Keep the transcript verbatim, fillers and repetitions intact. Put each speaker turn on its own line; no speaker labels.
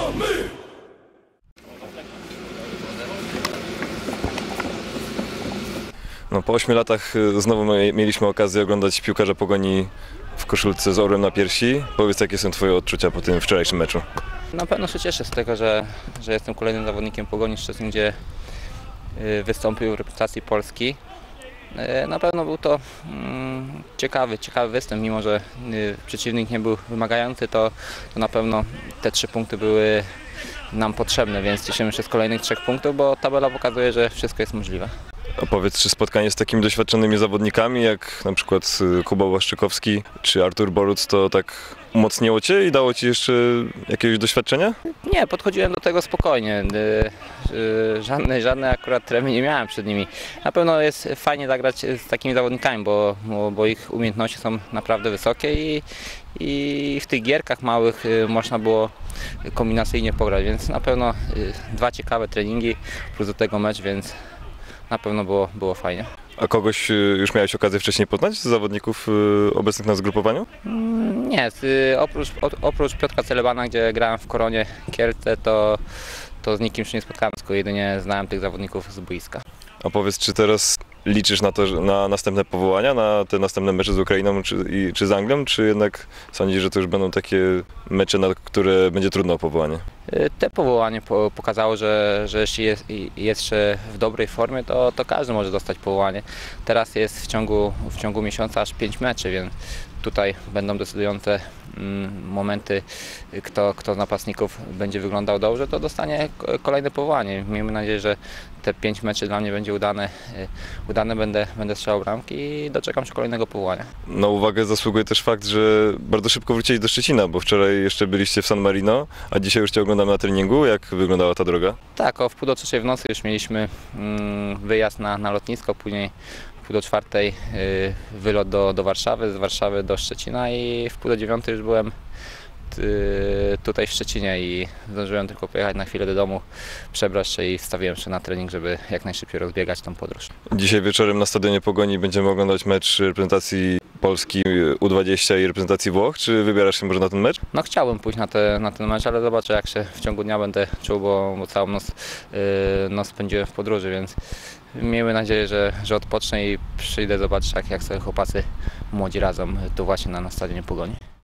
Gramy!
No, po ośmiu latach znowu mieliśmy okazję oglądać piłkarza Pogoni w koszulce z orłem na piersi. Powiedz, jakie są Twoje odczucia po tym wczorajszym meczu?
Na pewno się cieszę z tego, że, że jestem kolejnym zawodnikiem Pogoni Szczecin, gdzie wystąpił w reprezentacji Polski. Na pewno był to mm, ciekawy, ciekawy występ, mimo że przeciwnik nie był wymagający, to, to na pewno te trzy punkty były nam potrzebne, więc cieszymy się z kolejnych trzech punktów, bo tabela pokazuje, że wszystko jest możliwe.
A powiedz, czy spotkanie z takimi doświadczonymi zawodnikami, jak na przykład Kuba Błaszczykowski czy Artur Boruc, to tak umocniło Cię i dało Ci jeszcze jakiegoś doświadczenia?
Nie, podchodziłem do tego spokojnie. Żadnej, żadnej akurat tremy nie miałem przed nimi. Na pewno jest fajnie zagrać z takimi zawodnikami, bo, bo, bo ich umiejętności są naprawdę wysokie i, i w tych gierkach małych można było kombinacyjnie pograć, więc na pewno dwa ciekawe treningi plus do tego mecz, więc na pewno było, było fajnie.
A kogoś już miałeś okazję wcześniej poznać z zawodników obecnych na zgrupowaniu?
Nie, oprócz, oprócz Piotra Celebana, gdzie grałem w Koronie Kielce, to, to z nikim się nie spotkałem, tylko jedynie znałem tych zawodników z boiska.
A powiedz, czy teraz liczysz na to, na następne powołania, na te następne mecze z Ukrainą czy, i, czy z Anglią, czy jednak sądzisz, że to już będą takie mecze, na które będzie trudno o powołanie?
Te powołanie pokazało, że, że jeśli jest jeszcze w dobrej formie, to, to każdy może dostać powołanie. Teraz jest w ciągu, w ciągu miesiąca aż pięć meczy, więc tutaj będą decydujące momenty, kto, kto z napastników będzie wyglądał dobrze, to dostanie kolejne powołanie. Miejmy nadzieję, że te pięć meczy dla mnie będzie udane, udane będę, będę strzelał bramki i doczekam się kolejnego powołania.
Na uwagę zasługuje też fakt, że bardzo szybko wrócili do Szczecina, bo wczoraj jeszcze byliście w San Marino, a dzisiaj już Cię oglądamy na treningu. Jak wyglądała ta droga?
Tak, o wpół do trzeciej w nocy już mieliśmy wyjazd na, na lotnisko, później wpół do czwartej wylot do, do Warszawy, z Warszawy do Szczecina i wpół do dziewiątej już byłem tutaj w Szczecinie i zdążyłem tylko pojechać na chwilę do domu, przebrać się i wstawiłem się na trening, żeby jak najszybciej rozbiegać tą podróż.
Dzisiaj wieczorem na stadionie Pogoni będziemy oglądać mecz reprezentacji Polski U dwadzieścia i reprezentacji Włoch. Czy wybierasz się może na ten mecz?
No chciałbym pójść na, te, na ten mecz, ale zobaczę, jak się w ciągu dnia będę czuł, bo, bo całą noc, yy, noc spędziłem w podróży, więc miejmy nadzieję, że, że odpocznę i przyjdę zobaczyć, jak, jak sobie chłopacy młodzi radzą tu właśnie na, na stadionie Pogoni.